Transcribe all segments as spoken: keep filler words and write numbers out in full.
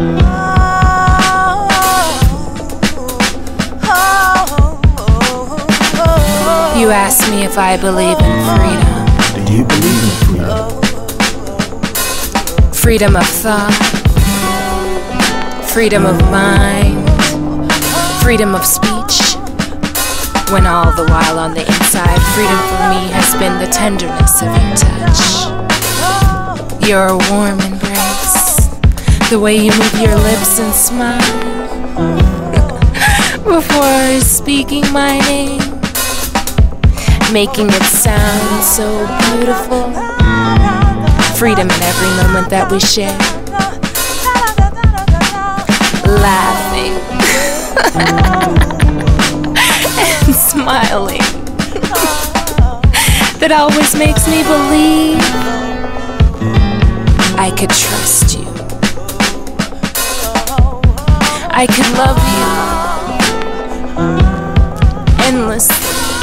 You asked me if I believe in freedom. Do you believe in freedom? Freedom of thought, freedom of mind, freedom of speech. When all the while on the inside, freedom for me has been the tenderness of your touch, your warm embrace, the way you move your lips and smile before speaking my name, making it sound so beautiful. Freedom in every moment that we share, laughing and smiling. That always makes me believe I could trust you, I could love you endlessly.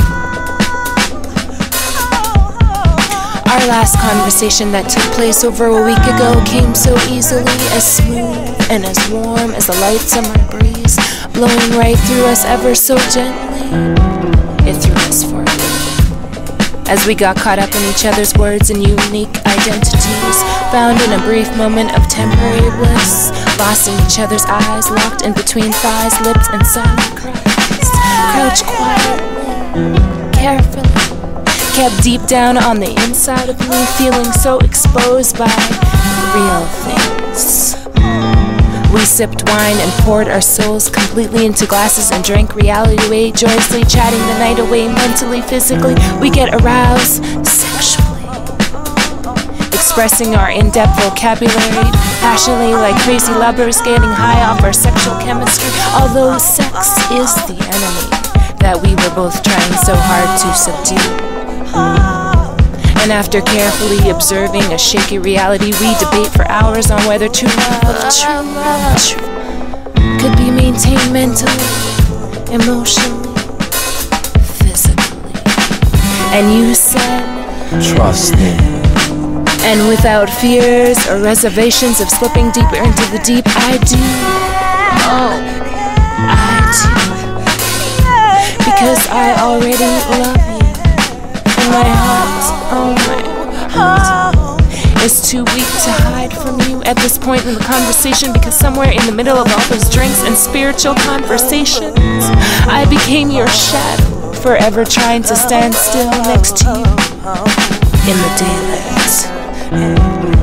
Our last conversation that took place over a week ago came so easily, as smooth and as warm as a light summer breeze, blowing right through us ever so gently. It threw us for a loop, as we got caught up in each other's words and unique identities, found in a brief moment of temporary bliss, lost in each other's eyes, locked in between thighs, lips, and silent cries, crouched quietly, carefully, kept deep down on the inside of me, feeling so exposed by real things. We sipped wine and poured our souls completely into glasses and drank reality away, joyously chatting the night away, mentally, physically. We get aroused sexually, expressing our in-depth vocabulary, passionately like crazy lovers, getting high off our sexual chemistry. Although sex is the enemy that we were both trying so hard to subdue. And after carefully observing a shaky reality, we debate for hours on whether true love, true love could be maintained mentally, emotionally, physically. And you said, trust me. And without fears or reservations of slipping deeper into the deep, I do. Oh, I do. Because I already love you. And my heart, oh my heart, is too weak to hide from you at this point in the conversation, because somewhere in the middle of all those drinks and spiritual conversations, I became your shadow, forever trying to stand still next to you in the daylight.